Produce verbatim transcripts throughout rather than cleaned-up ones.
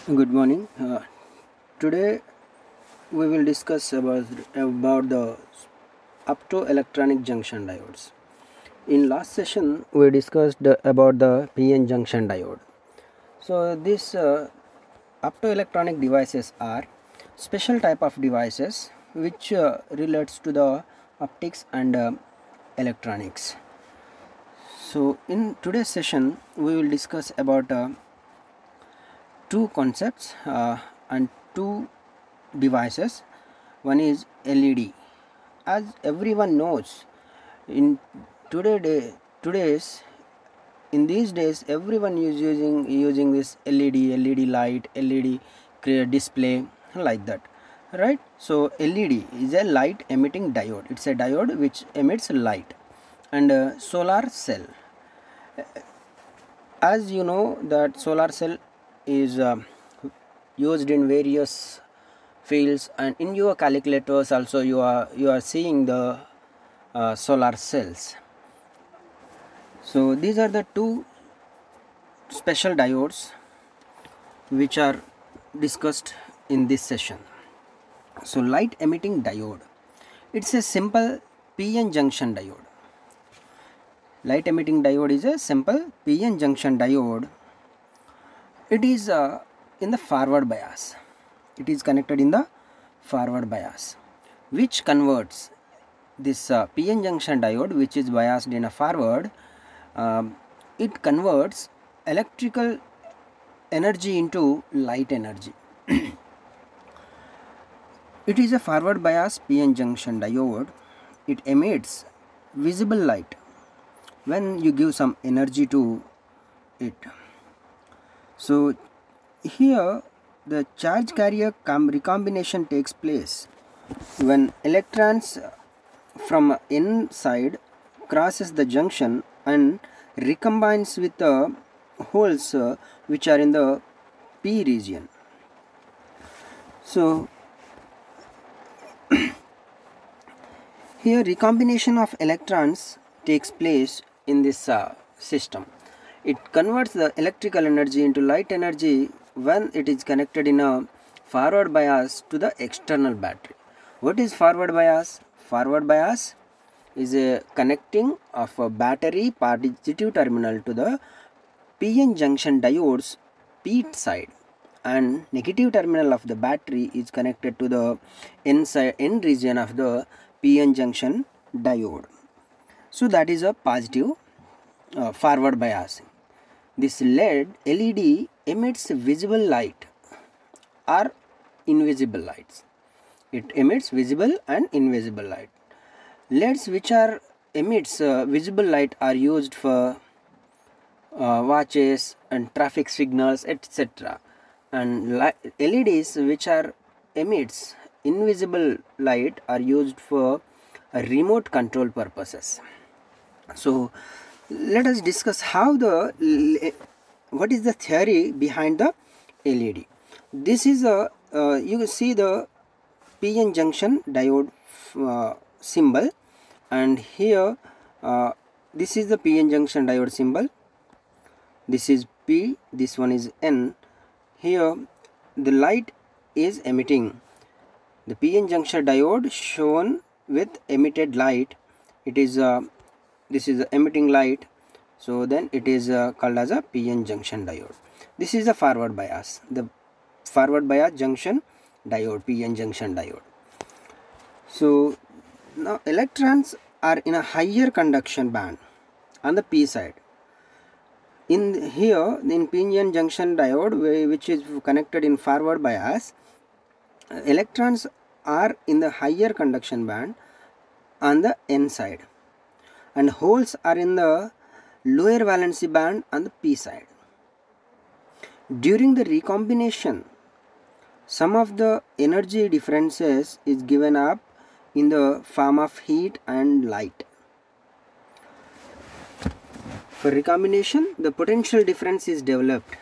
Good morning. Uh, today we will discuss about about the optoelectronic junction diodes. In last session, we discussed the, about the P N junction diode. So these uh, optoelectronic devices are special type of devices which uh, relates to the optics and uh, electronics. So in today's session, we will discuss about uh, two concepts uh, and two devices. One is L E D. As everyone knows, in today day, today's in these days, everyone is using using this L E D, L E D light, L E D display like that, right? So L E D is a light emitting diode. It's a diode which emits light, and uh, solar cell. As you know that solar cell is uh, used in various fields, and in your calculators also you are you are seeing the uh, solar cells. So these are the two special diodes which are discussed in this session. So light emitting diode, it's a simple P N junction diode. Light emitting diode is a simple P N junction diode. It is uh, in the forward bias. It is connected in the forward bias, which converts this uh, P N junction diode, which is biased in a forward. Um, it converts electrical energy into light energy. It is a forward bias P N junction diode. It emits visible light when you give some energy to it. So here the charge carrier recombination takes place when electrons from N side crosses the junction and recombines with the holes uh, which are in the P region. So here recombination of electrons takes place in this uh, system. It converts the electrical energy into light energy when it is connected in a forward bias to the external battery. What is forward bias? Forward bias is a connecting of a battery positive terminal to the P N junction diode's P side, and negative terminal of the battery is connected to the N side N region of the P N junction diode. So that is a positive uh, forward bias. This L E D L E D emits visible light or invisible lights. It emits visible and invisible light. L E Ds which are emits uh, visible light are used for uh, watches and traffic signals, et cetera. And L E Ds which are emits invisible light are used for uh, remote control purposes. So let us discuss how the what is the theory behind the L E D. This is a uh, you see the P N junction diode uh, symbol, and here uh, this is the P N junction diode symbol. This is P, this one is N. Here the light is emitting. The P N junction diode shown with emitted light. It is uh, this is the emitting light, so then it is uh, called as a P N junction diode. This is the forward bias, the forward bias junction diode, P N junction diode. So now electrons are in a higher conduction band on the P side. In here in P N junction diode, which is connected in forward bias, electrons are in the higher conduction band on the N side, and holes are in the lower valency band on the P side. During the recombination, some of the energy differences is given up in the form of heat and light. For recombination, the potential difference is developed.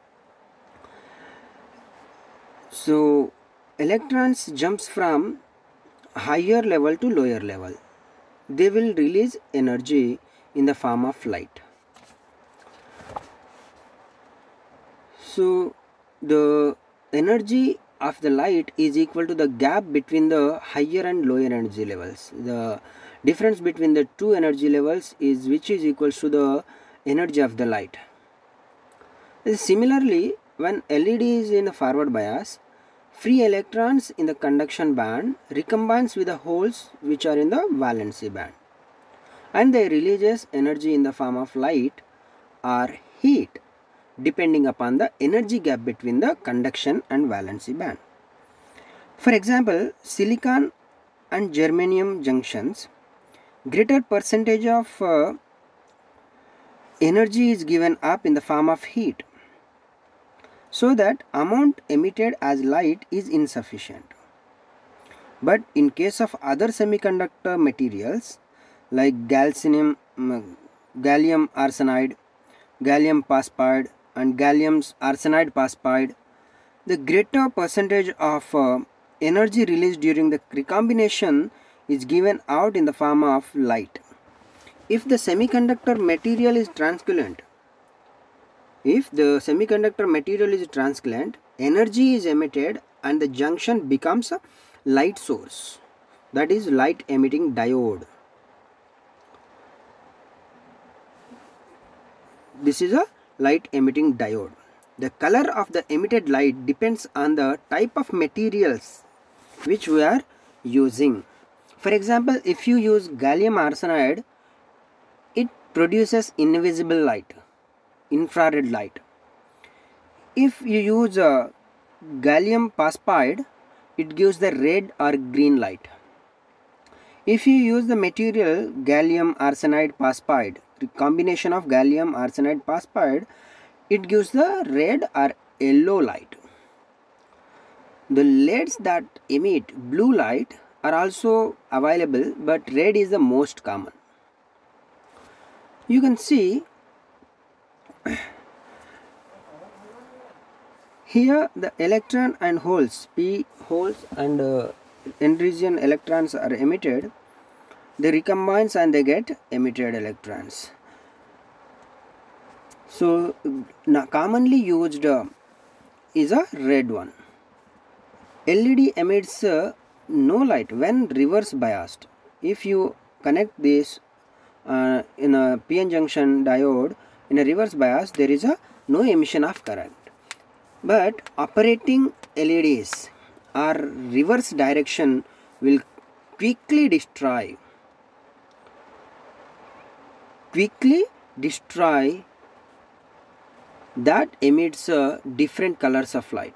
So electrons jumps from higher level to lower level. They will release energy in the form of light. So the energy of the light is equal to the gap between the higher and lower energy levels. The difference between the two energy levels is which is equals to the energy of the light. Similarly, when L E D is in a forward bias, free electrons in the conduction band recombines with the holes which are in the valency band, and they releases energy in the form of light or heat depending upon the energy gap between the conduction and valency band. For example, silicon and germanium junctions, greater percentage of uh, energy is given up in the form of heat, so that amount emitted as light is insufficient. But in case of other semiconductor materials like gallium, gallium arsenide, gallium phosphide and gallium arsenide phosphide, the greater percentage of uh, energy released during the recombination is given out in the form of light. If the semiconductor material is translucent, if the semiconductor material is translucent, energy is emitted and the junction becomes a light source, that is light emitting diode. This is a light emitting diode. The color of the emitted light depends on the type of materials which we are using. For example, if you use gallium arsenide, it produces invisible light, infrared light. If you use uh, gallium phosphide, it gives the red or green light. If you use the material gallium arsenide phosphide, the combination of gallium arsenide phosphide, it gives the red or yellow light. The L E Ds that emit blue light are also available, but red is the most common. You can see here the electron and holes, p holes and uh, end region electrons are emitted. They recombines and they get emitted electrons. So now commonly used uh, is a red one. L E D emits uh, no light when reverse biased. If you connect this uh, in a P N junction diode in a reverse bias, there is a no emission of current. But operating L E Ds or reverse direction will quickly destroy quickly destroy that emits uh, different colors of light.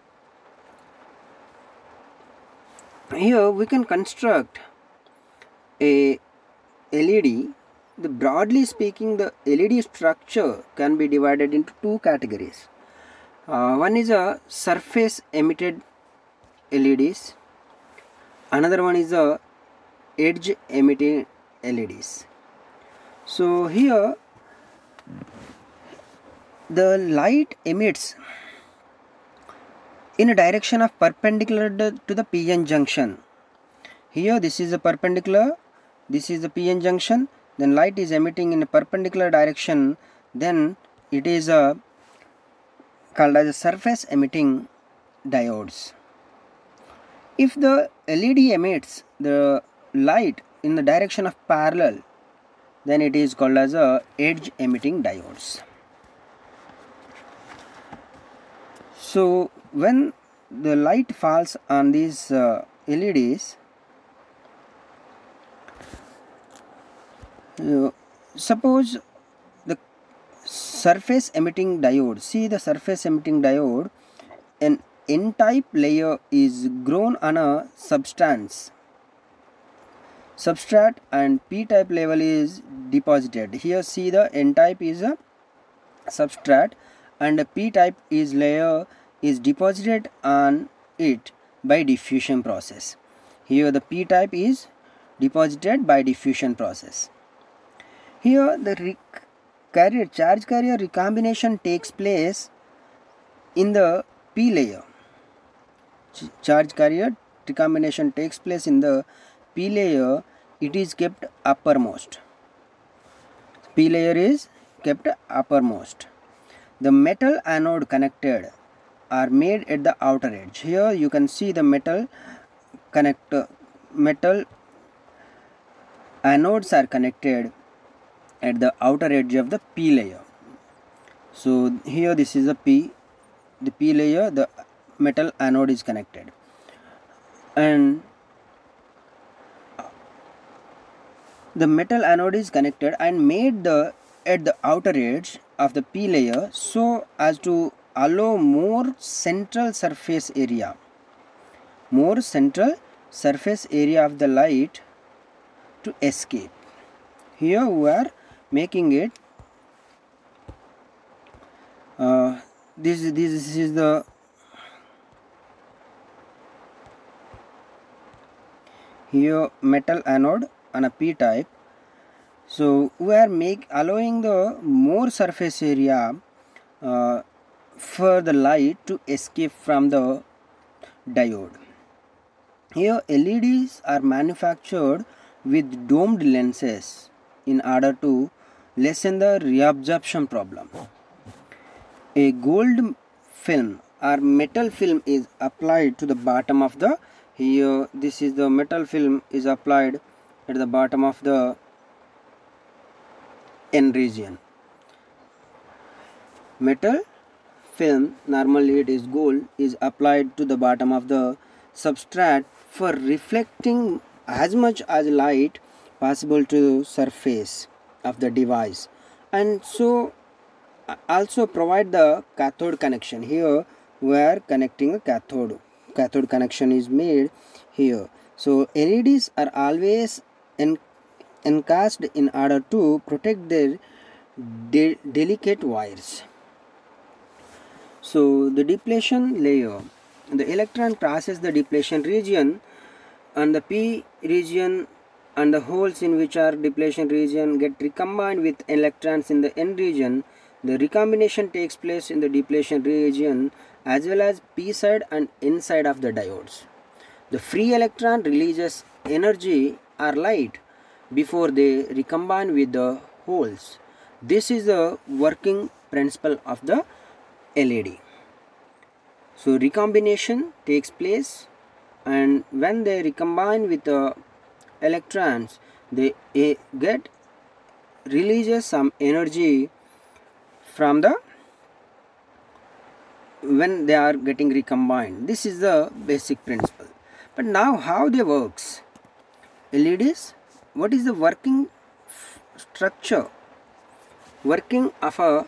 Here we can construct a L E D. The broadly speaking, the L E D structure can be divided into two categories. Uh, one is a surface emitted L E Ds. Another one is a edge emitting L E Ds. So here the light emits in a direction of perpendicular to the P N junction. Here this is a perpendicular, this is the P N junction, then light is emitting in a perpendicular direction, then it is a called as a surface emitting diodes. If the L E D emits the light in the direction of parallel, then it is called as a edge emitting diodes. So when the light falls on these uh, L E Ds, uh, suppose the surface emitting diode, see the surface emitting diode, an N-type layer is grown on a substance substrate and P-type level is deposited. Here see the N-type is a substrate and the P-type is layer is deposited on it by diffusion process. Here the P-type is deposited by diffusion process. Here the carrier charge carrier recombination takes place in the P layer. Charge carrier recombination takes place in the P layer. It is kept uppermost. P layer is kept uppermost. The metal anode connected are made at the outer edge. Here you can see the metal connector, metal anodes are connected at the outer edge of the P layer. So here this is a P, the P layer, the metal anode is connected, and the metal anode is connected and made the at the outer edge of the P layer so as to allow more central surface area, more central surface area of the light to escape. Here we are making it uh, this, this, this is the here metal anode on a P type. So we are make allowing the more surface area uh, for the light to escape from the diode. Here L E Ds are manufactured with domed lenses in order to lessen the reabsorption problem. A gold film or metal film is applied to the bottom of the, here this is the metal film is applied at the bottom of the N region. Metal film, normally it is gold, is applied to the bottom of the substrate for reflecting as much as light possible to the surface of the device, and so also provide the cathode connection. Here we are connecting a cathode. Cathode connection is made here. So L E Ds are always en encased in order to protect their de delicate wires. So the depletion layer, the electron crosses the depletion region, and the P region and the holes in which are depletion region get recombined with electrons in the N region. The recombination takes place in the depletion region as well as P side and N side of the diodes. The free electron releases energy or light before they recombine with the holes. This is the working principle of the L E D. So recombination takes place, and when they recombine with the electrons, they get releases some energy from the when they are getting recombined. This is the basic principle. But now how they works? L E Ds, what is the working structure, working of a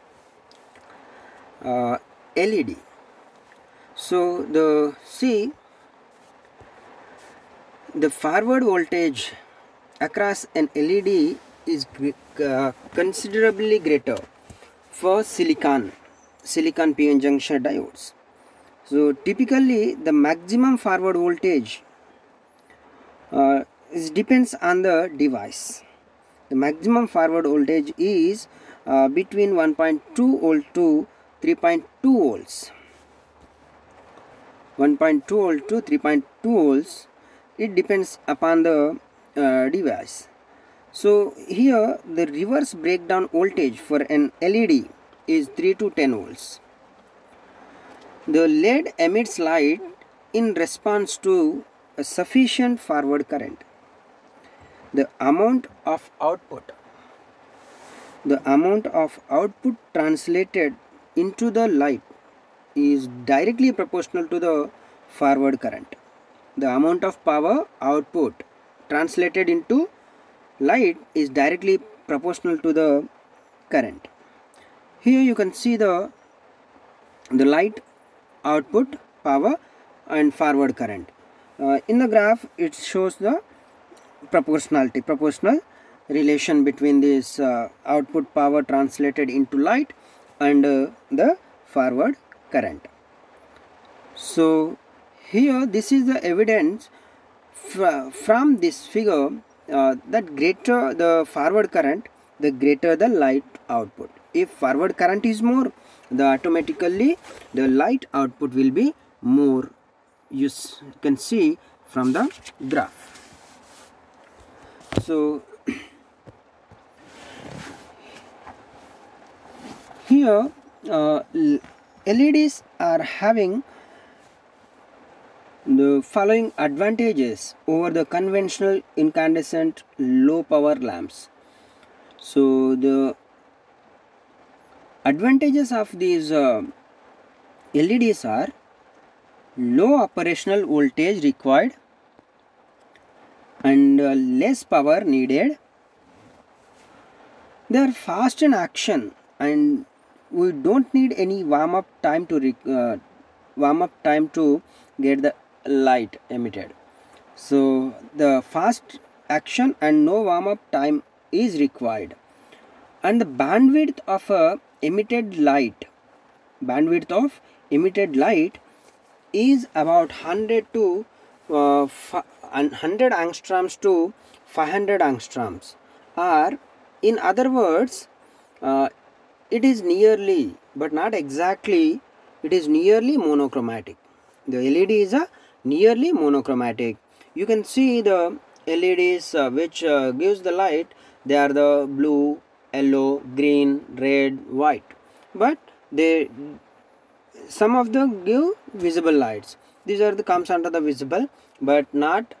uh, L E D? So the see the forward voltage across an L E D is uh, considerably greater for silicon silicon P N junction diodes. So typically the maximum forward voltage uh, is depends on the device. The maximum forward voltage is uh, between one point two volt to three point two volts. one point two volt to three point two volts. It depends upon the uh, device. So here the reverse breakdown voltage for an L E D is three to ten volts. The L E D emits light in response to a sufficient forward current. The amount of output, the amount of output translated into the light is directly proportional to the forward current. The amount of power output translated into light is directly proportional to the current. Here you can see the the light output, power and forward current. Uh, in the graph it shows the proportionality, proportional relation between this uh, output power translated into light and uh, the forward current. So here this is the evidence fr from this figure uh, that greater the forward current, the greater the light output. If forward current is more, the automatically the light output will be more. You can see from the graph. So here uh, L E Ds are having the following advantages over the conventional incandescent low power lamps. So the advantages of these uh, L E Ds are low operational voltage required and uh, less power needed. They are fast in action and we don't need any warm up time to uh, warm up time to get the light emitted. So the fast action and no warm up time is required, and the bandwidth of a emitted light bandwidth of emitted light is about one hundred to uh, one hundred angstroms to five hundred angstroms, or in other words uh, it is nearly but not exactly, it is nearly monochromatic. The L E D is a nearly monochromatic. You can see the L E Ds uh, which uh, gives the light, they are the blue, yellow, green, red, white, but they some of them give visible lights. These are the comes under the visible but not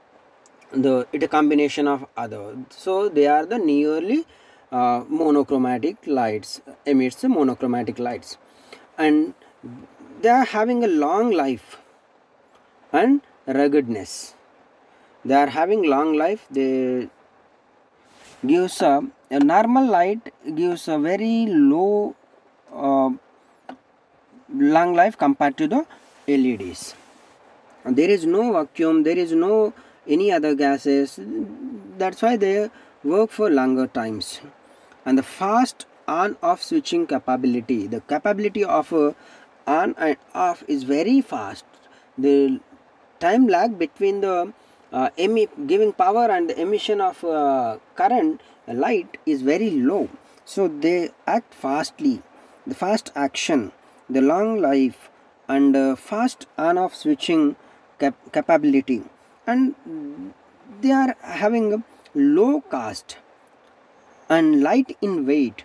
the it a combination of other, so they are the nearly uh, monochromatic lights, emits the monochromatic lights, and they are having a long life and ruggedness. They are having long life. They gives a, a normal light gives a very low uh, long life compared to the L E Ds. There is no vacuum, there is no any other gases, that's why they work for longer times. And the fast on off switching capability, the capability of uh, on and off is very fast. The time lag between the uh, emi giving power and the emission of uh, current uh, light is very low, so they act fastly. The fast action, the long life, and uh, fast on off switching cap capability, and they are having a low cost and light in weight.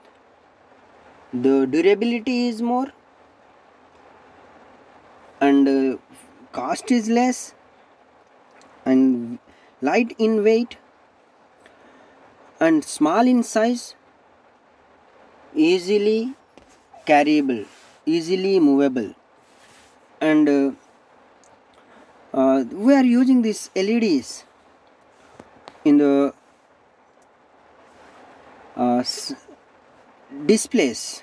The durability is more and uh, cost is less, and light in weight and small in size, easily carryable, easily movable, and uh, uh, we are using these L E Ds in the uh, displays.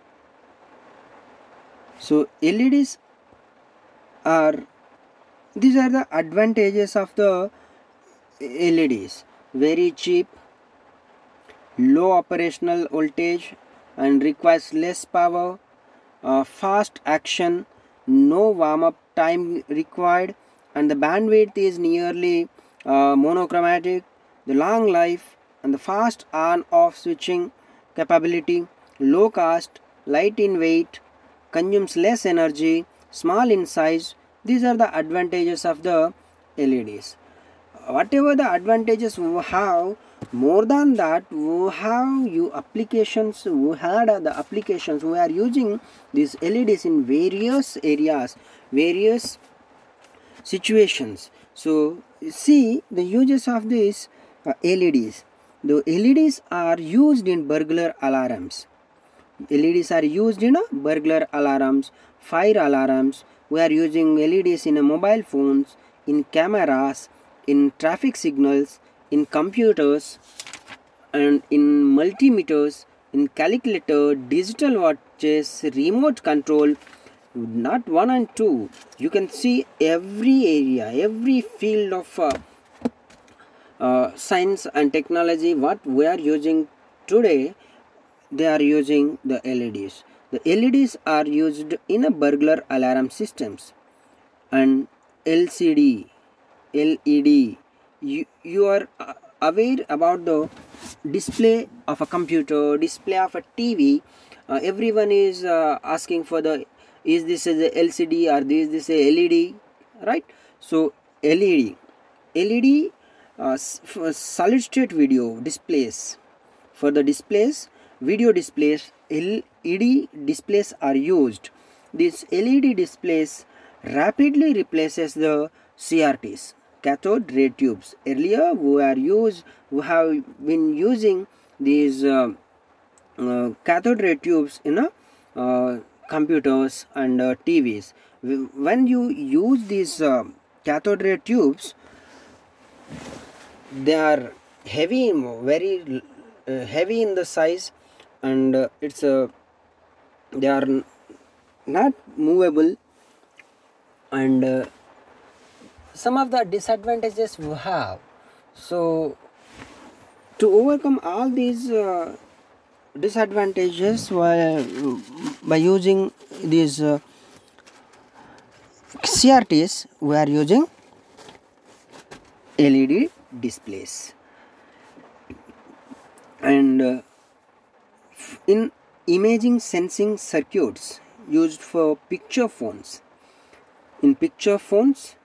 So L E Ds are, these are the advantages of the L E Ds: very cheap, low operational voltage and requires less power, uh, fast action, no warm up time required, and the bandwidth is nearly uh, monochromatic, the long life and the fast on off switching capability, low cost, light in weight, consumes less energy, small in size. These are the advantages of the L E Ds. Whatever the advantages we have, more than that we have you applications, we had the applications, we are using these L E Ds in various areas, various situations. So see the uses of these uh, L E Ds. The L E Ds are used in burglar alarms. L E Ds are used in uh, burglar alarms, fire alarms. We are using L E Ds in uh, mobile phones, in cameras, in traffic signals, in computers, and in multimeters, in calculator, digital watches, remote control. Not one and two. You can see every area, every field of uh, uh, science and technology what we are using today, they are using the L E Ds. The L E Ds are used in a burglar alarm systems, and L C D, L E D. You, you are uh, aware about the display of a computer, display of a T V. Uh, everyone is uh, asking for the, is this a L C D or is this a L E D, right? So L E D, L E D uh, solid state video displays. For the displays, video displays, L E D displays are used. These L E D displays rapidly replaces the C R Ts, cathode ray tubes. Earlier we are used we have been using these uh, uh, cathode ray tubes in a uh, computers and uh, T Vs. When you use these uh, cathode ray tubes, they are heavy, very uh, heavy in the size, and uh, it's a uh, they are not movable, and uh, some of the disadvantages we have. So to overcome all these uh, disadvantages by, by using these uh, C R Ts, we are using L E D displays. And uh, in imaging sensing circuits used for picture phones, in picture phones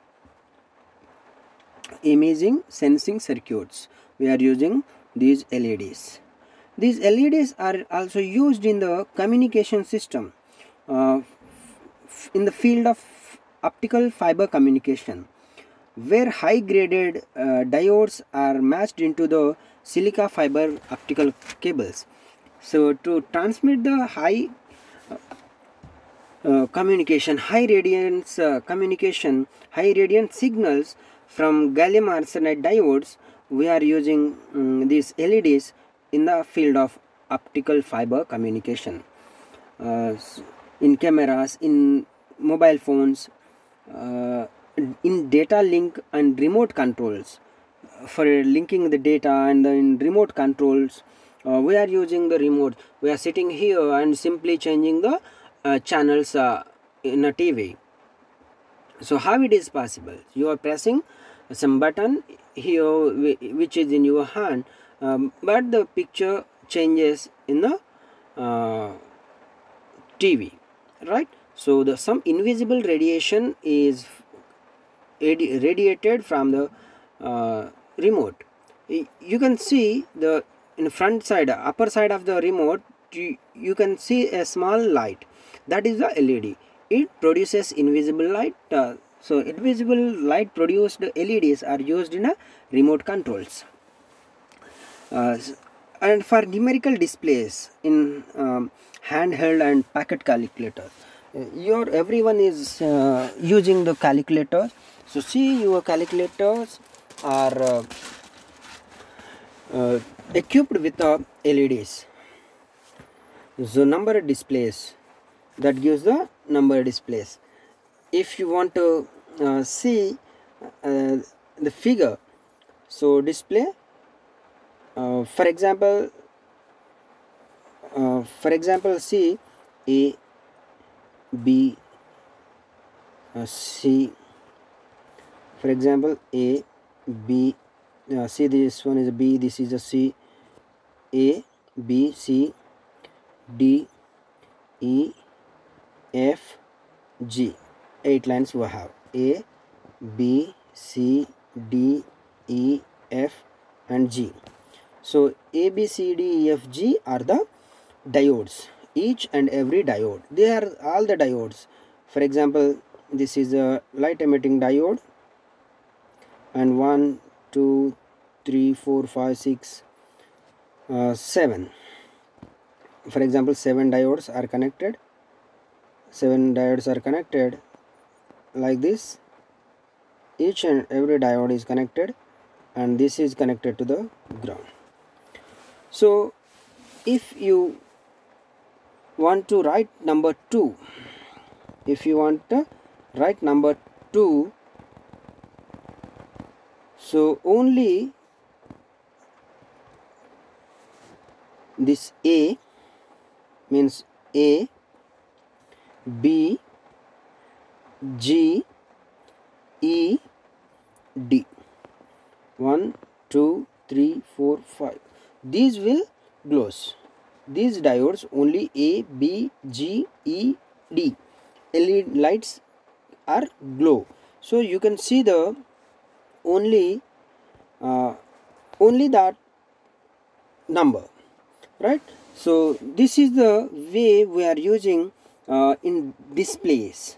imaging sensing circuits, we are using these L E Ds. These L E Ds are also used in the communication system uh, in the field of optical fiber communication, where high graded uh, diodes are matched into the silica fiber optical cables. So to transmit the high uh, uh, communication, high radiance uh, communication, high radiant signals from gallium arsenide diodes, we are using um, these L E Ds in the field of optical fiber communication, uh, in cameras, in mobile phones, uh, in data link and remote controls. For linking the data and in remote controls, uh, we are using the remote. We are sitting here and simply changing the uh, channels uh, in a T V. So how it is possible? You are pressing some button here which is in your hand, um, but the picture changes in the uh, T V, right? So the some invisible radiation is radiated from the uh, remote. You can see the in front side, upper side of the remote, you, you can see a small light. That is the L E D. It produces invisible light. Uh, so invisible light produced L E Ds are used in a remote controls. Uh, and for numerical displays in um, handheld and pocket calculators, uh, your everyone is uh, using the calculators. So see, your calculators are uh, uh, equipped with uh, L E Ds. So number displays, that gives the number displays. If you want to uh, see uh, the figure, so display uh, for example uh, for example see A, B, uh, C. For example A, B, uh, see this one is a B, this is a C. A, B, C, D, E, F, G. Eight lines we have. A, B, C, D, E, F and G. So A, B, C, D, E, F, G are the diodes. Each and every diode, they are all the diodes. For example, this is a light emitting diode, and one, two, three, four, five, six, uh, seven. For example, seven diodes are connected. Seven diodes are connected like this. Each and every diode is connected, and this is connected to the ground. So if you want to write number two, if you want to write number two, so only this A means A, B, G, E, D. one, two, three, four, five. These will glows. These diodes only A, B, G, E, D. L E D lights are glow. So you can see the only uh, only that number, right? So this is the way we are using uh, in displays,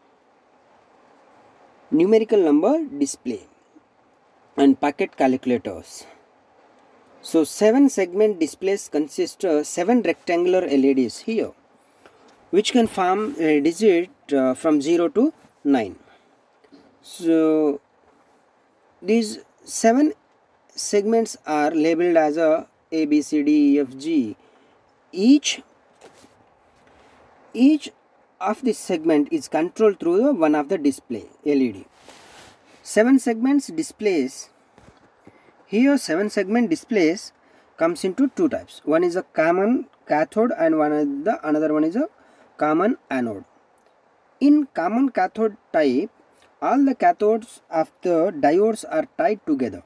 numerical number display and packet calculators. So seven segment displays consist of seven rectangular L E Ds here, which can form a digit uh, from zero to nine. So these seven segments are labeled as a A, B, C, D, E, F, G. Each each of this segment is controlled through the one of the display L E D. Seven segments displays. Here seven segment displays comes into two types. One is a common cathode and one is the another one is a common anode. In common cathode type, all the cathodes of the diodes are tied together.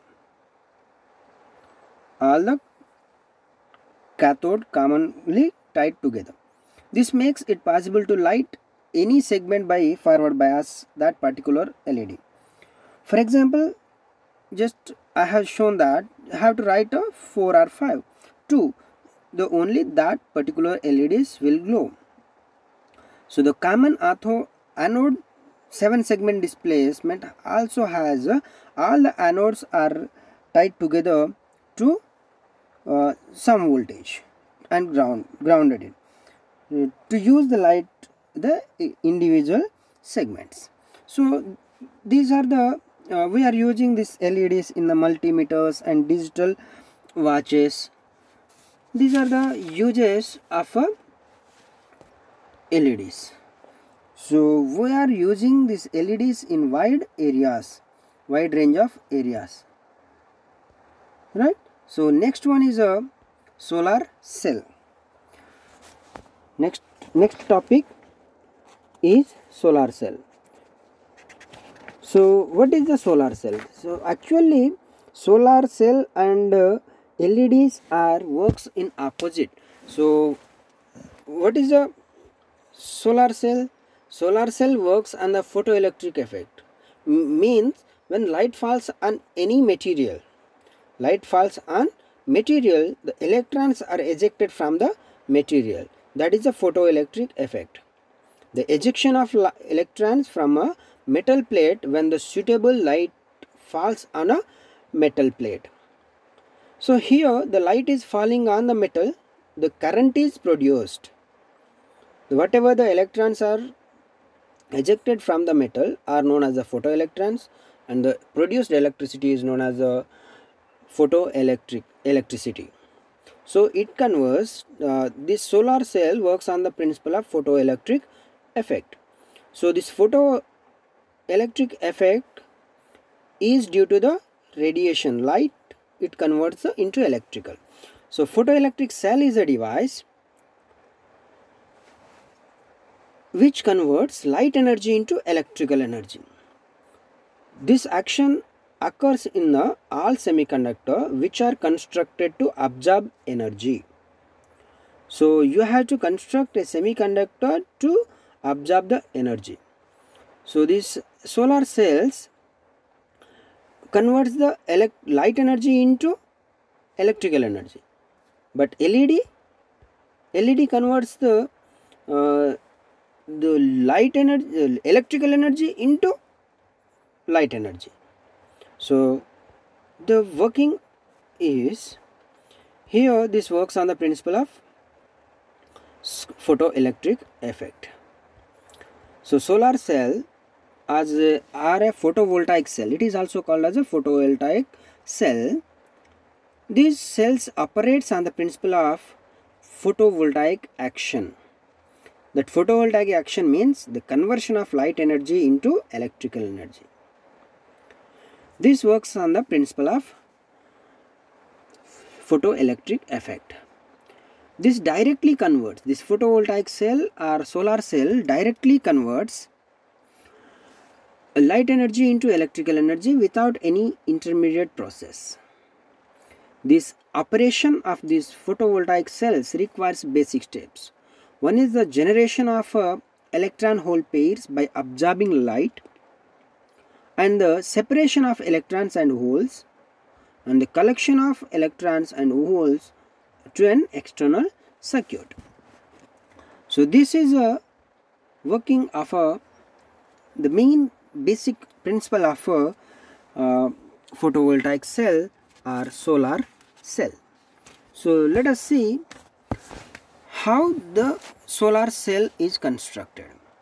All the cathode commonly tied together. This makes it possible to light any segment by forward bias that particular L E D. For example, just I have shown that I have to write a four or five. two. The only that particular L E Ds will glow. So the common anode seven segment displacement also has uh, all the anodes are tied together to uh, some voltage and ground grounded it uh, to use the light the individual segments. So these are the uh, we are using this L E Ds in the multimeters and digital watches. These are the uses of uh, L E Ds. So we are using these L E Ds in wide areas, wide range of areas, right? So next one is a solar cell. Next next topic is solar cell. So what is the solar cell? So actually solar cell and uh, L E Ds are works in opposite. So what is a solar cell? Solar cell works on the photoelectric effect. M means when light falls on any material, light falls on material, the electrons are ejected from the material. That is a photoelectric effect. The ejection of electrons from a metal plate when the suitable light falls on a metal plate. So here the light is falling on the metal, the current is produced. Whatever the electrons are ejected from the metal are known as the photoelectrons, and the produced electricity is known as the photoelectric electricity. So it converts, uh, this solar cell works on the principle of photoelectric effect. So this photoelectric effect is due to the radiation light, it converts into electrical. So photoelectric cell is a device which converts light energy into electrical energy. This action occurs in the all semiconductor which are constructed to absorb energy. So you have to construct a semiconductor to absorb the energy. So these solar cells converts the light energy into electrical energy, but L E D L E D converts the uh, the light energy, electrical energy into light energy. So the working is here, this works on the principle of photoelectric effect. So solar cell as a, are a photovoltaic cell. It is also called as a photovoltaic cell. These cells operates on the principle of photovoltaic action. That photovoltaic action means the conversion of light energy into electrical energy. This works on the principle of photoelectric effect. This directly converts, this photovoltaic cell or solar cell directly converts light energy into electrical energy without any intermediate process. This operation of these photovoltaic cells requires basic steps. One is the generation of uh, electron hole pairs by absorbing light, and the separation of electrons and holes, and the collection of electrons and holes to an external circuit. So this is a working of a the main basic principle of a uh, photovoltaic cell or solar cell. So let us see how the solar cell is constructed.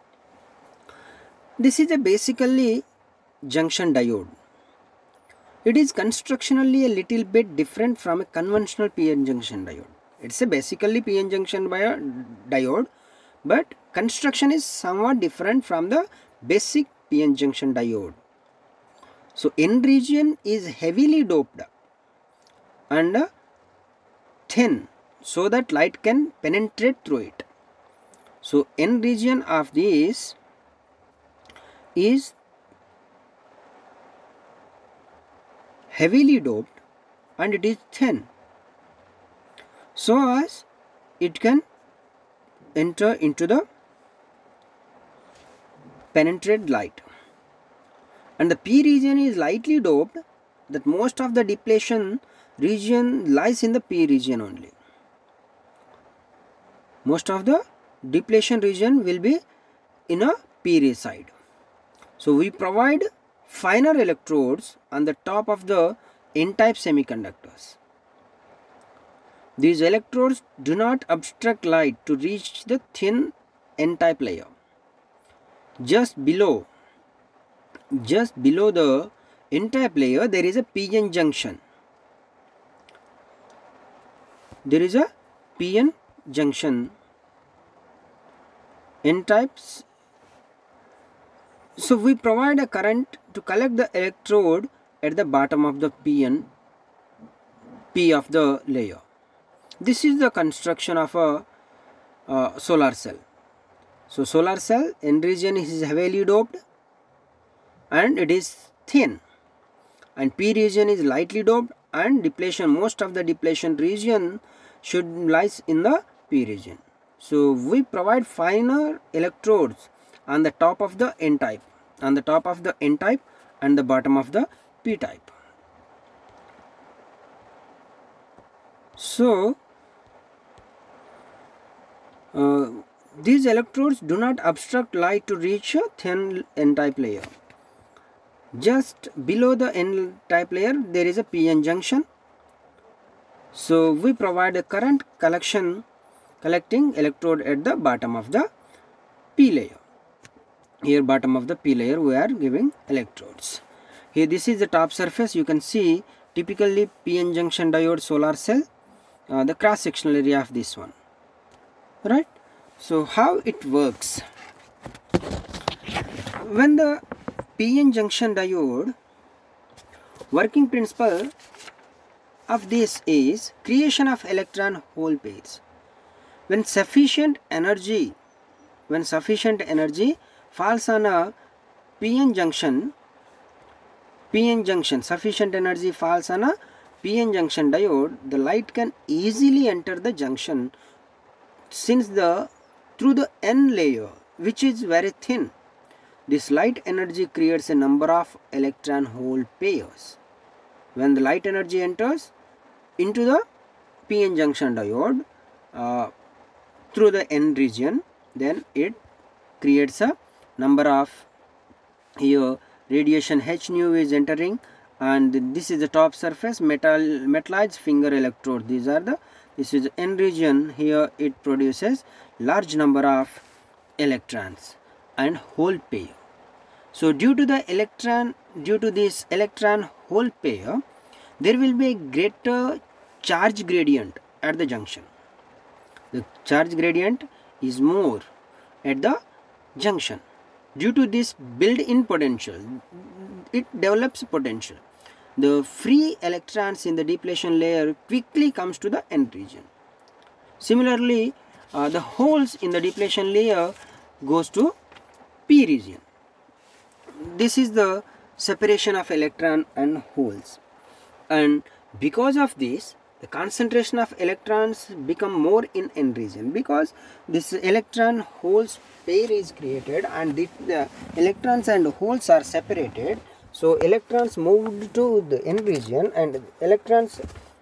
This is a basically junction diode. It is constructionally a little bit different from a conventional P N junction diode. It's a basically P N junction diode, but construction is somewhat different from the basic P N junction diode. So N region is heavily doped and thin so that light can penetrate through it. So N region of this is heavily doped and it is thin so as it can enter into the penetrate light, and the P region is lightly doped that most of the depletion region lies in the P region only. Most of the depletion region will be in a P side. So we provide finer electrodes on the top of the N-type semiconductors. These electrodes do not obstruct light to reach the thin N-type layer. Just below, just below the N-type layer, there is a P N junction. There is a P N junction. N-types. So we provide a current to collect the electrode at the bottom of the P N, P of the layer. This is the construction of a uh, solar cell. So solar cell N region is heavily doped and it is thin, and P region is lightly doped, and depletion, most of the depletion region should lies in the P region. So we provide finer electrodes on the top of the N type, on the top of the N type and the bottom of the P type. So uh, these electrodes do not obstruct light to reach a thin N-type layer. Just below the N-type layer there is a P N junction. So we provide a current collection collecting electrode at the bottom of the P layer. Here bottom of the P layer we are giving electrodes. Here this is the top surface. You can see typically P N junction diode solar cell, uh, the cross sectional area of this one, right? So how it works? When the P N junction diode, working principle of this is creation of electron hole pairs. When sufficient energy, when sufficient energy falls on a P N junction, P N junction, sufficient energy falls on a P N junction diode, the light can easily enter the junction since the through the N layer, which is very thin. This light energy creates a number of electron hole pairs. When the light energy enters into the P N junction diode uh, through the N region, then it creates a number of, here radiation H nu is entering, and this is the top surface, metal metallized finger electrode. These are the, this is N region. Here it produces large number of electrons and hole pair. So due to the electron, due to this electron hole pair, there will be a greater charge gradient at the junction. The charge gradient is more at the junction. Due to this built-in potential, it develops potential. The free electrons in the depletion layer quickly comes to the N region. Similarly, uh, the holes in the depletion layer goes to P region. This is the separation of electron and holes, and because of this the concentration of electrons become more in N region, because this electron holes pair is created and the, the electrons and holes are separated. So electrons moved to the N region and electrons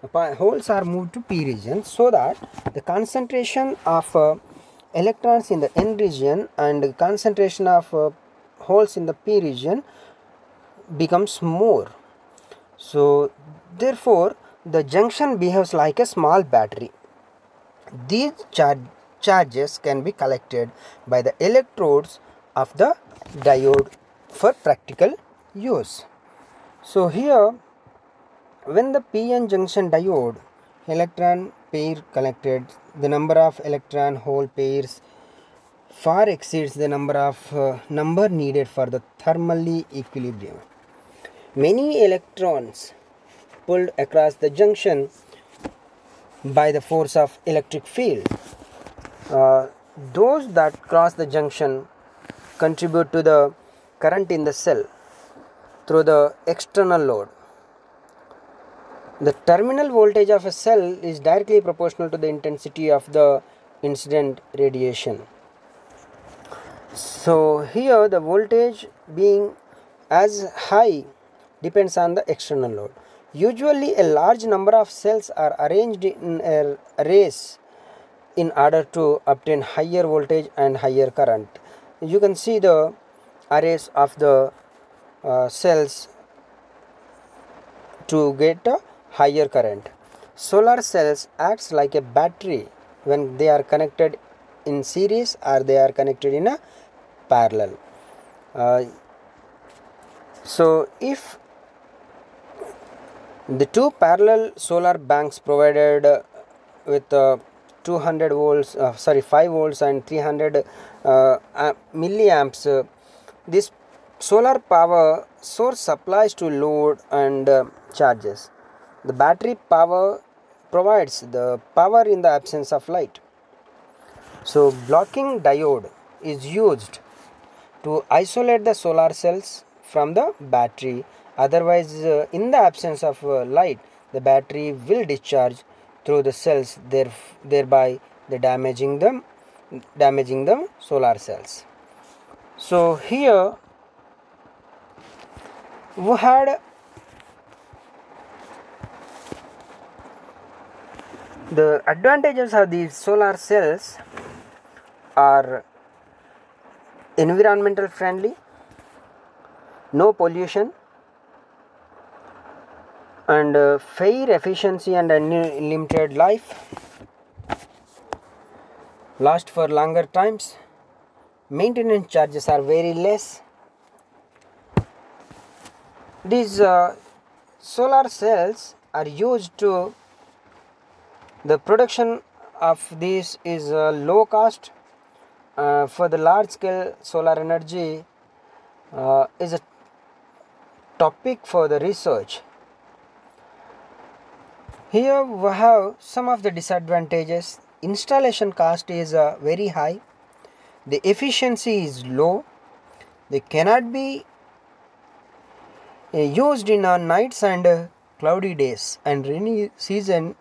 holes are moved to p region, so that the concentration of uh, electrons in the n region and the concentration of uh, holes in the p region becomes more. So therefore the junction behaves like a small battery. These char charges can be collected by the electrodes of the diode for practical use. So here, when the p n junction diode electron pair collected, the number of electron hole pairs far exceeds the number of uh, number needed for the thermally equilibrium. Many electrons pulled across the junction by the force of electric field. Uh, those that cross the junction contribute to the current in the cell through the external load. The terminal voltage of a cell is directly proportional to the intensity of the incident radiation. So here the voltage being as high depends on the external load. Usually a large number of cells are arranged in a race in order to obtain higher voltage and higher current. You can see the arrays of the uh, cells to get a higher current. Solar cells acts like a battery when they are connected in series or they are connected in a parallel. Uh, so if the two parallel solar banks provided uh, with uh, two hundred volts, uh, sorry five volts and three hundred uh, milliamps, uh, this solar power source supplies to load and uh, charges. The battery power provides the power in the absence of light. So blocking diode is used to isolate the solar cells from the battery. Otherwise, uh, in the absence of uh, light, the battery will discharge through the cells, there, thereby the damaging them, damaging the solar cells. So here we had the advantages of these solar cells are environmental friendly, no pollution, and uh, fair efficiency and unlimited life, last for longer times, maintenance charges are very less. These uh, solar cells are used to, the production of these is uh, low cost. Uh, for the large scale solar energy uh, is a topic for the research. Here we have some of the disadvantages. Installation cost is uh, very high, the efficiency is low, they cannot be uh, used in uh, nights and uh, cloudy days and rainy season.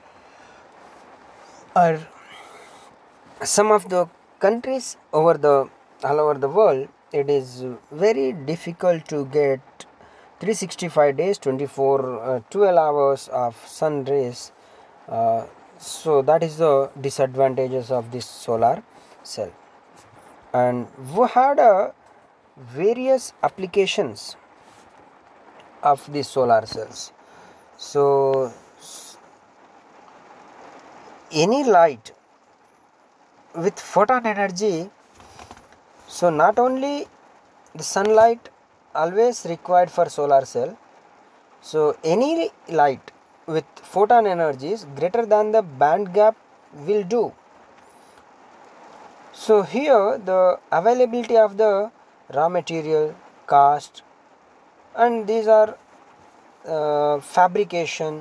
Are some of the countries over the all over the world, it is very difficult to get three hundred sixty-five days, twenty-four uh, twelve hours of sun rays. Uh, so that is the disadvantages of this solar cell. And we had uh, various applications of these solar cells. So any light with photon energy, so not only the sunlight always required for solar cell, so any light with photon energies greater than the band gap will do. So here the availability of the raw material, cost, and these are uh, fabrication,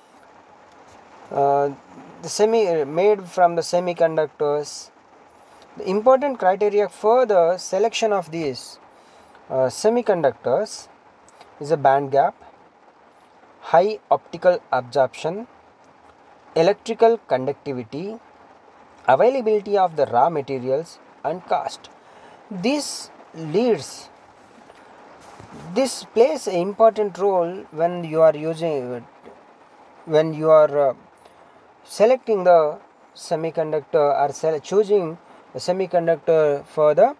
uh, the semi made from the semiconductors. The important criteria for the selection of these uh, semiconductors is a band gap, high optical absorption, electrical conductivity, availability of the raw materials, and cost. This leads this plays an important role when you are using when you are uh, selecting the semiconductor or sele choosing a semiconductor for the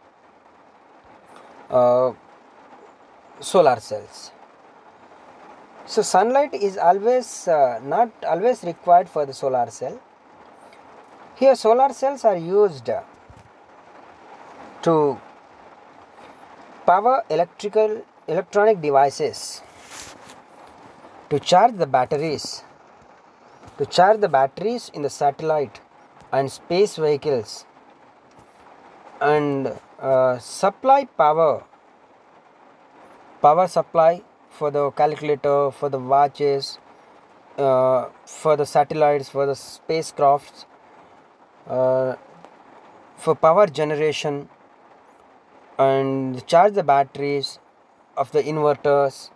uh, solar cells. So sunlight is always uh, not always required for the solar cell. Here solar cells are used to power electrical electronic devices, to charge the batteries, to charge the batteries in the satellite and space vehicles, and uh, supply power power supply for the calculator, for the watches, uh, for the satellites, for the spacecrafts, uh, for power generation, and charge the batteries of the inverters.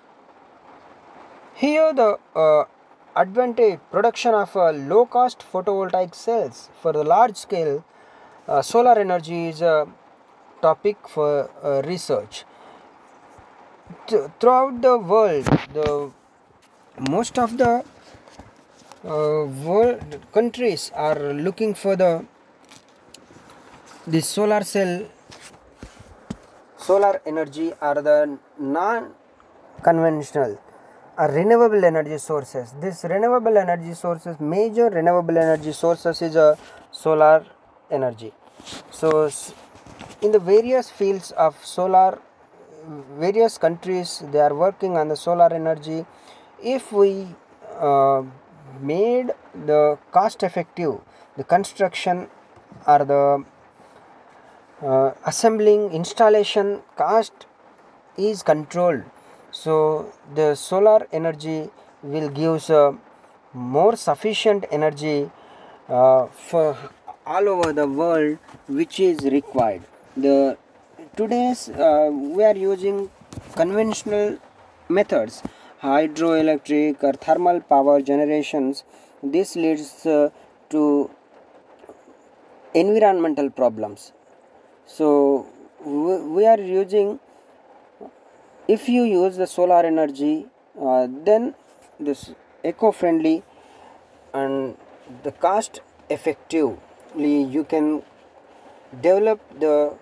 Here the uh, advantage production of uh, low cost photovoltaic cells for the large scale uh, solar energy is a topic for uh, research. Th throughout the world, the most of the uh, world countries are looking for the the solar cell solar energy are the non conventional or renewable energy sources. This renewable energy sources, major renewable energy sources is a solar energy. So in the various fields of solar, various countries they are working on the solar energy. If we uh, made the cost effective, the construction or the uh, assembling installation cost is controlled, so the solar energy will give uh, more sufficient energy uh, for all over the world which is required. The today's uh, we are using conventional methods, hydroelectric or thermal power generations. This leads uh, to environmental problems. So we are using, if you use the solar energy, uh, then this eco-friendly and the cost effectively you can develop the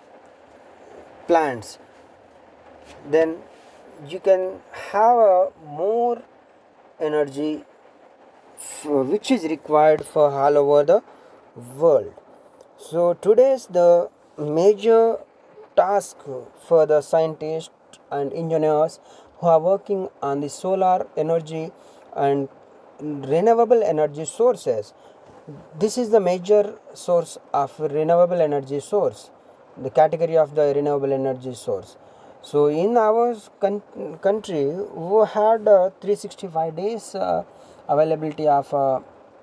plants, then you can have a more energy which is required for all over the world. So today's the major task for the scientists and engineers who are working on the solar energy and renewable energy sources. This is the major source of renewable energy source, the category of the renewable energy source. So in our country we had uh, three hundred sixty-five days uh, availability of uh,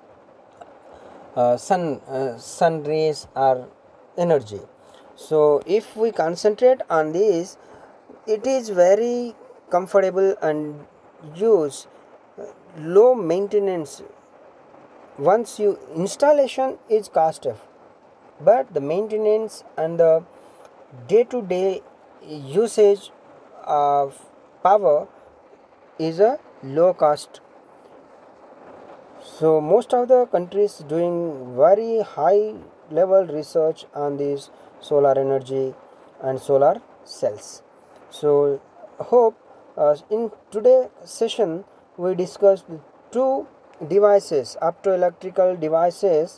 uh, sun uh, sun rays or energy. So if we concentrate on this, it is very comfortable and use low maintenance. Once you installation is cost effective, but the maintenance and the day to day usage of power is a low cost. So most of the countries doing very high level research on this solar energy and solar cells. So hope uh, in today's session we discussed two devices, optoelectrical devices,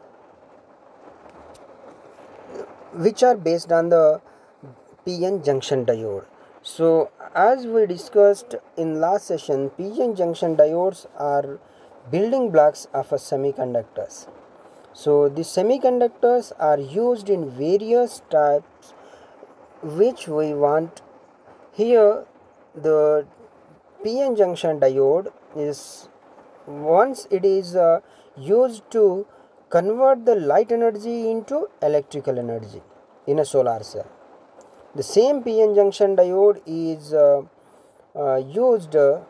which are based on the P N junction diode. So as we discussed in last session, P N junction diodes are building blocks of a semiconductors. So the semiconductors are used in various types which we want. Here the P N junction diode is, once it is uh, used to convert the light energy into electrical energy in a solar cell. The same P N junction diode is uh, uh, used uh,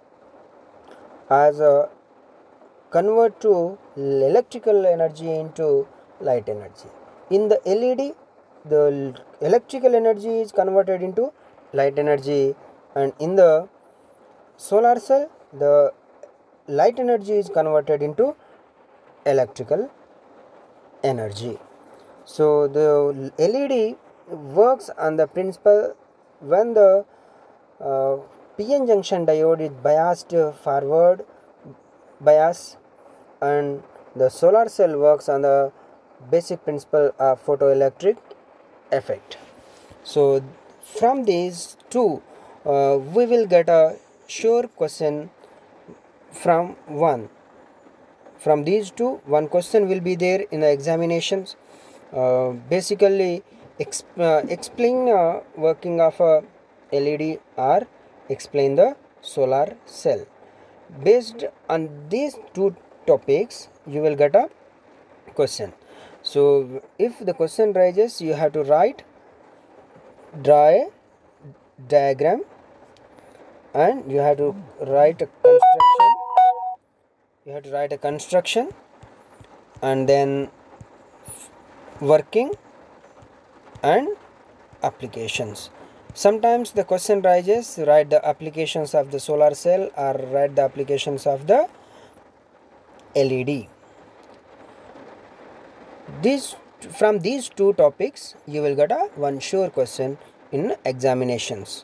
as a convert to electrical energy into light energy. In the L E D, the electrical energy is converted into light energy, and in the solar cell the light energy is converted into electrical energy. So the L E D works on the principle when the uh, P N junction diode is biased forward bias, and the solar cell works on the basic principle of photoelectric effect. So from these two uh, we will get a sure question from one. From these two, one question will be there in the examinations. Uh, basically exp uh, explain uh, working of a L E D or explain the solar cell. Based on these two topics you will get a question. So if the question rises, you have to write, draw a diagram, and you have to write a construction you have to write a construction and then working and applications. Sometimes the question rises, write the applications of the solar cell or write the applications of the L E D. These from these two topics you will get a one sure question in examinations.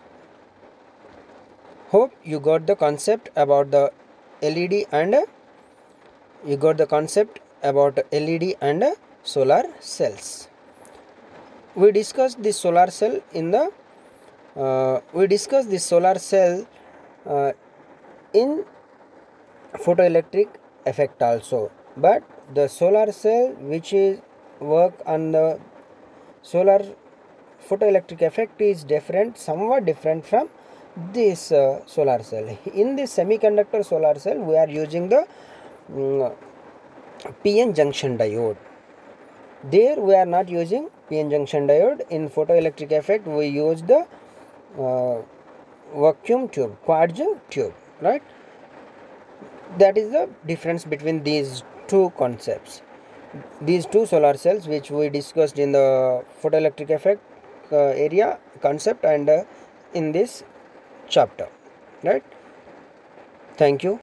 Hope you got the concept about the L E D and you got the concept about L E D and solar cells. We discussed the solar cell in the uh, we discussed the solar cell uh, in photoelectric effect also, but the solar cell which is work on the solar photoelectric effect is different, somewhat different from this uh, solar cell. In this semiconductor solar cell we are using the um, P N junction diode. There we are not using P N junction diode. In photoelectric effect we use the uh, vacuum tube, quartz tube, right? That is the difference between these two concepts. These two solar cells which we discussed in the photoelectric effect uh, area concept and uh, in this chapter, right? Thank you.